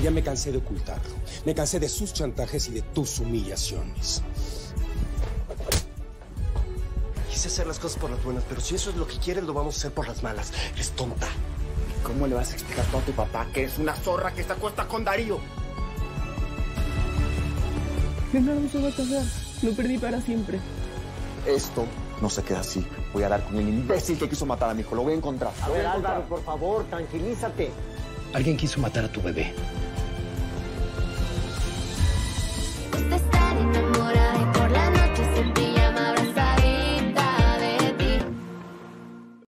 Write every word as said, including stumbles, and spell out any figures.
Ya me cansé de ocultarlo. Me cansé de sus chantajes y de tus humillaciones. Quise hacer las cosas por las buenas, pero si eso es lo que quieres, lo vamos a hacer por las malas. Eres tonta. ¿Cómo le vas a explicar todo a tu papá que es una zorra que se acuesta con Darío? Leonardo se va a casar. Lo perdí para siempre. Esto no se queda así. Voy a dar con el imbécil que quiso matar a mi hijo. Lo voy a encontrar. A ver, Álvaro, por favor, tranquilízate. Alguien quiso matar a tu bebé. Usted está